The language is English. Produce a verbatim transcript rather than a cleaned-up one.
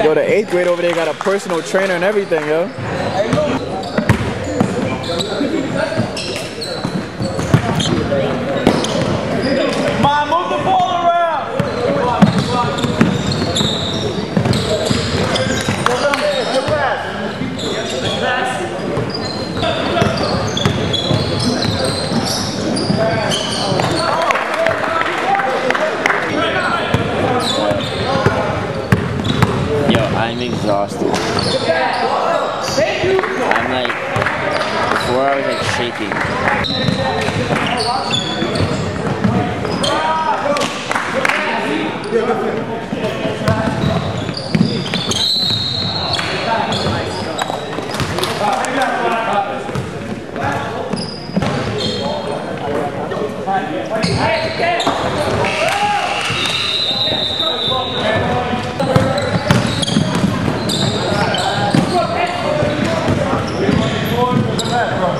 Yo, the eighth grade over there got a personal trainer and everything, yo. Man, move the ball around. Yo, I'm exhausted. I'm like, before I was like shaking. Bro.